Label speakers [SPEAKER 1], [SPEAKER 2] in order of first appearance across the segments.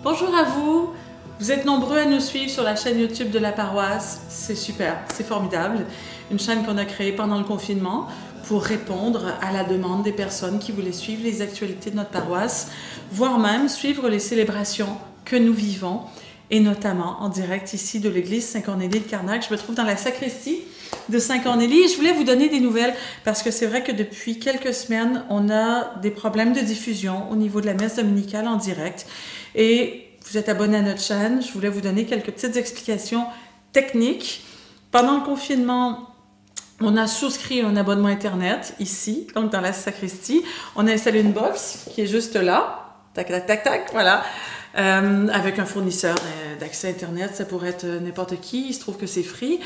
[SPEAKER 1] Bonjour à vous, vous êtes nombreux à nous suivre sur la chaîne YouTube de la paroisse, c'est super, c'est formidable. Une chaîne qu'on a créée pendant le confinement pour répondre à la demande des personnes qui voulaient suivre les actualités de notre paroisse, voire même suivre les célébrations que nous vivons, et notamment en direct ici de l'église Saint-Cornélie de Carnac. Je me trouve dans la sacristie de Saint-Cornélie et je voulais vous donner des nouvelles parce que c'est vrai que depuis quelques semaines, on a des problèmes de diffusion au niveau de la messe dominicale en direct. Et vous êtes abonné à notre chaîne, je voulais vous donner quelques petites explications techniques. Pendant le confinement, on a souscrit un abonnement Internet ici, donc dans la sacristie. On a installé une box qui est juste là, tac, tac, tac, tac, voilà. Avec un fournisseur d'accès Internet, ça pourrait être n'importe qui, il se trouve que c'est free.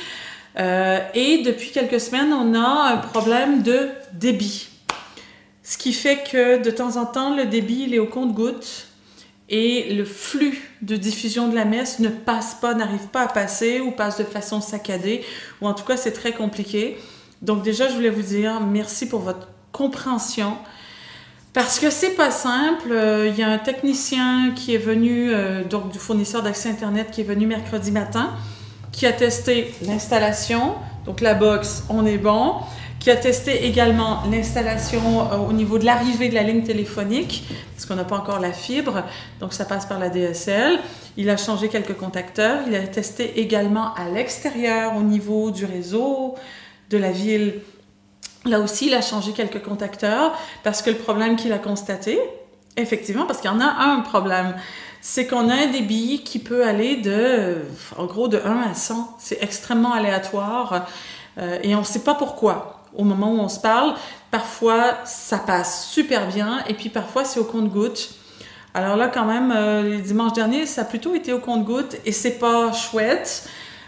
[SPEAKER 1] Et depuis quelques semaines, on a un problème de débit. Ce qui fait que de temps en temps, le débit il est au compte-gouttes et le flux de diffusion de la messe ne passe pas, n'arrive pas à passer ou passe de façon saccadée, ou en tout cas c'est très compliqué. Donc déjà, je voulais vous dire merci pour votre compréhension. Parce que c'est pas simple, il y a un technicien qui est venu, donc du fournisseur d'accès Internet qui est venu mercredi matin, qui a testé l'installation, donc la box, on est bon, qui a testé également l'installation au niveau de l'arrivée de la ligne téléphonique, parce qu'on n'a pas encore la fibre, donc ça passe par la DSL. Il a changé quelques contacteurs, il a testé également à l'extérieur au niveau du réseau de la ville. Là aussi, il a changé quelques contacteurs parce que le problème qu'il a constaté, effectivement, parce qu'il y en a un problème, c'est qu'on a un débit qui peut aller en gros, de 1 à 100. C'est extrêmement aléatoire et on ne sait pas pourquoi. Au moment où on se parle, parfois, ça passe super bien et puis parfois, c'est au compte-gouttes. Alors là, quand même, les dimanches derniers, ça a plutôt été au compte-gouttes et c'est pas chouette.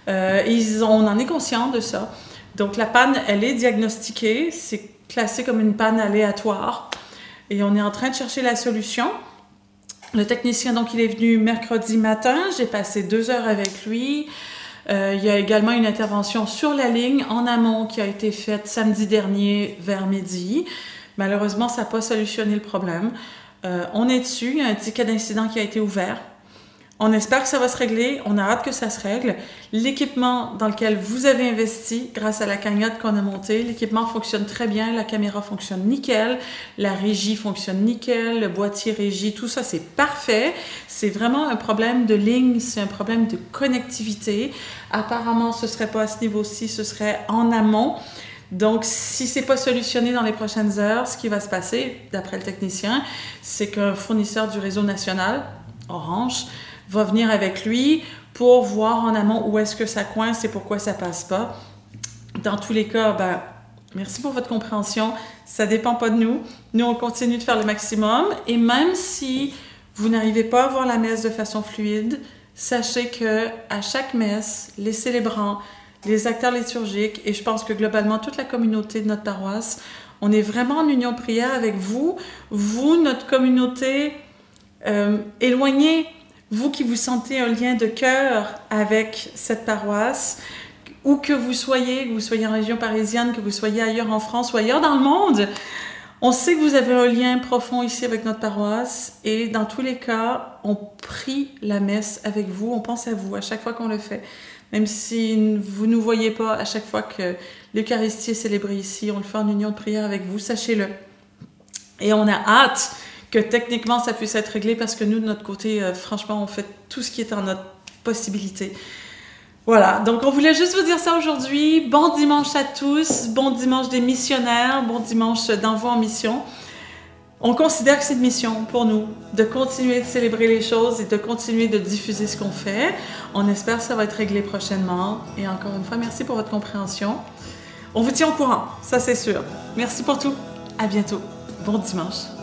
[SPEAKER 1] On en est conscient de ça. Donc, la panne, elle est diagnostiquée. C'est classé comme une panne aléatoire. Et on est en train de chercher la solution. Le technicien, donc, il est venu mercredi matin. J'ai passé 2 heures avec lui. Il y a également une intervention sur la ligne en amont qui a été faite samedi dernier vers midi. Malheureusement, ça n'a pas solutionné le problème. On est dessus. Il y a un ticket d'incident qui a été ouvert. On espère que ça va se régler, on a hâte que ça se règle. L'équipement dans lequel vous avez investi, grâce à la cagnotte qu'on a montée, l'équipement fonctionne très bien, la caméra fonctionne nickel, la régie fonctionne nickel, le boîtier régie, tout ça c'est parfait. C'est vraiment un problème de ligne, c'est un problème de connectivité. Apparemment, ce ne serait pas à ce niveau-ci, ce serait en amont. Donc, si ce n'est pas solutionné dans les prochaines heures, ce qui va se passer, d'après le technicien, c'est qu'un fournisseur du réseau national, Orange, va venir avec lui pour voir en amont où est-ce que ça coince et pourquoi ça passe pas. Dans tous les cas, merci pour votre compréhension. Ça dépend pas de nous. Nous, on continue de faire le maximum. Et même si vous n'arrivez pas à voir la messe de façon fluide, sachez que à chaque messe, les célébrants, les acteurs liturgiques, et je pense que globalement toute la communauté de notre paroisse, on est vraiment en union de prière avec vous. Vous, notre communauté éloignée, vous qui vous sentez un lien de cœur avec cette paroisse, où que vous soyez en région parisienne, que vous soyez ailleurs en France ou ailleurs dans le monde, on sait que vous avez un lien profond ici avec notre paroisse et dans tous les cas, on prie la messe avec vous, on pense à vous à chaque fois qu'on le fait. Même si vous ne nous voyez pas à chaque fois que l'Eucharistie est célébrée ici, on le fait en union de prière avec vous, sachez-le. Et on a hâte que techniquement ça puisse être réglé parce que nous, de notre côté, franchement, on fait tout ce qui est en notre possibilité. Voilà, donc on voulait juste vous dire ça aujourd'hui. Bon dimanche à tous, bon dimanche des missionnaires, bon dimanche d'envoi en mission. On considère que c'est une mission pour nous de continuer de célébrer les choses et de continuer de diffuser ce qu'on fait. On espère que ça va être réglé prochainement. Et encore une fois, merci pour votre compréhension. On vous tient au courant, ça c'est sûr. Merci pour tout. À bientôt. Bon dimanche.